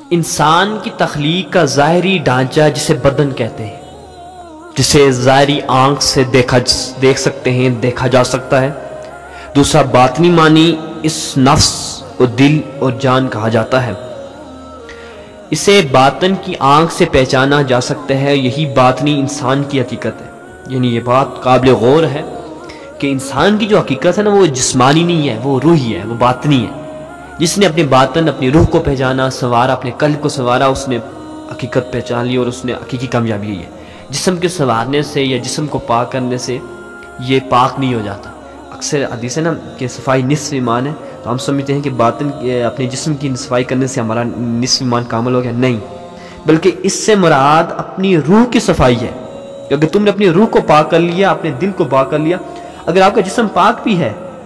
انسان کی تخلیق کا ظاہری ڈھانچہ جسے بدن کہتے ہیں، جسے ظاہری آنکھ سے دیکھ سکتے ہیں، دیکھا جا سکتا ہے۔ دوسرا باطنی معنی اس نفس اور دل اور جان کہا جاتا ہے۔ اسے باطن کی آنکھ سے پہچانا جا سکتا ہے، یہی باطنی انسان کی حقیقت ہے۔ یعنی یہ بات قابل غور ہے کہ انسان کی جو حقیقت ہے نا، وہ جسمانی نہیں ہے، وہ روحی ہے، وہ باطنی ہے۔ جس نے اپنے باطن، اپنی روح کو پہچانا، سنوارا، اپنے قلب کو سنوارا، اس نے حقیقت پہچان لی اور اس نے حقیقی کامیابی ہوئی ہے۔ جسم کے سنوارنے سے یا جسم کو پاک کرنے سے یہ پاک نہیں ہو جاتا۔ اکثر حدیث ہے نا کہ صفائی نصف ایمان ہے، تو ہم سمجھتے ہیں کہ باطن اپنے جسم کی صفائی کرنے سے ہمارا نصف ایمان کامل ہو گیا، نہیں، بلکہ اس سے مراد اپنی روح کی صفائی ہے۔ اگر تم نے اپنی روح کو پاک کر لیا، اپنے دل کو پاک کر لیا، اگر آپ کا جسم پاک بھی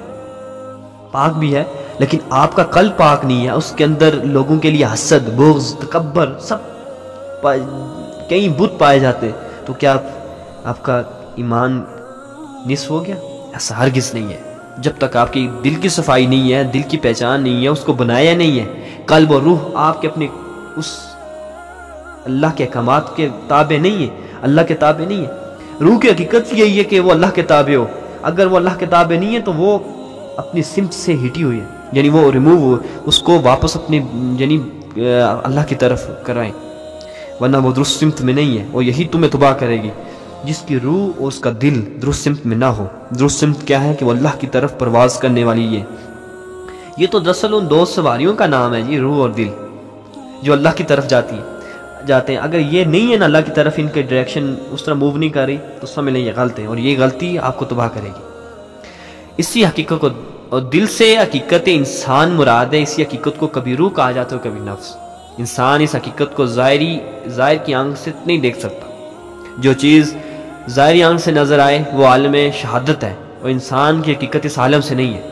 ہے لیکن آپ کا قلب پاک نہیں ہے، اس کے اندر لوگوں کے لیے حسد، بغض، تکبر، سب کئی بت پائے جاتے، تو کیا آپ کا ایمان نصف ہو گیا؟ ایسا ہرگز نہیں ہے۔ جب تک آپ کی دل کی صفائی نہیں ہے، دل کی پہچان نہیں ہے، اس کو بنایا نہیں ہے، قلب اور روح آپ کے اپنے اس اللہ کے احکامات کے تابع نہیں ہے، اللہ کے تابع نہیں ہے۔ روح کی حقیقت یہی ہے کہ وہ اللہ کے تابع ہو۔ اگر وہ اللہ کے تابع نہیں ہے تو وہ اپنی سمت سے ہٹی ہوئی ہے، یعنی وہ ریموو ہو، اس کو واپس اپنی یعنی اللہ کی طرف کرائیں، ورنہ وہ درست سمت میں نہیں ہے، اور یہی تمہیں تباہ کرے گی جس کی روح اور اس کا دل درست سمت میں نہ ہو۔ درست سمت کیا ہے کہ وہ اللہ کی طرف پرواز کرنے والی یہ تو دراصل ان دو سواریوں کا نام ہے جی، روح اور دل، جو اللہ کی طرف جاتے ہیں۔ اگر یہ نہیں ہے نا اللہ کی طرف، ان کے ڈائریکشن اس طرح موو نہیں کر رہی، تو سمجھ لیں یہ غلط ہے، اور یہ غلطی آپ کو تباہ کرے گی۔ اسی حقیقت کو اور دل سے حقیقت انسان مراد ہے۔ اسی حقیقت کو کبھی روح کہا جاتا ہے، کبھی نفس۔ انسان اس حقیقت کو ظاہر کی آنکھ سے نہیں دیکھ سکتا۔ جو چیز ظاہری آنکھ سے نظر آئے وہ عالم شہادت ہے، اور انسان کی حقیقت اس عالم سے نہیں ہے۔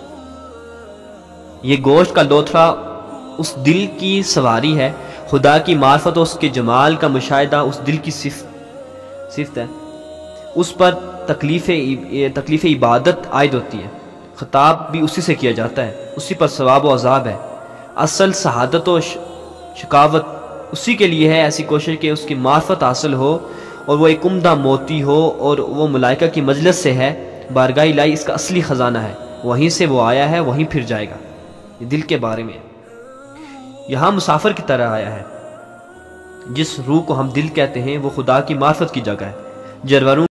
یہ گوشت کا لوتھڑا اس دل کی سواری ہے، خدا کی معرفت اور اس کے جمال کا مشاہدہ اس دل کی صفت ہے۔ اس پر تکلیف عبادت عائد ہوتی ہے، خطاب بھی اسی سے کیا جاتا ہے، اسی پر ثواب و عذاب ہے۔ اصل سعادت و شقاوت اسی کے لیے ہے، ایسی کوشش کہ اس کی معرفت حاصل ہو اور وہ ایک عمدہ موتی ہو، اور وہ ملائکہ کی مجلس سے ہے۔ بارگاہ الہی اس کا اصلی خزانہ ہے، وہیں سے وہ آیا ہے، وہیں پھر جائے گا۔ یہ دل کے بارے میں یہاں مسافر کی طرح آیا ہے۔ جس روح کو ہم دل کہتے ہیں وہ خدا کی معرفت کی جگہ ہے۔ جانوروں